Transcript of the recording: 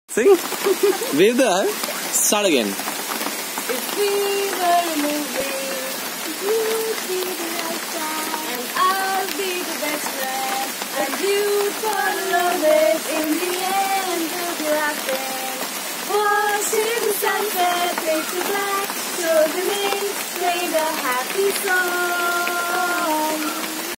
Sing. Wave the arm. Start again. If we were a movie, you'd be the outside, and I'll be the best friend, and you'd follow it. In the end, you'll be laughing, watching the sunset fade to black, so the names play the happy song.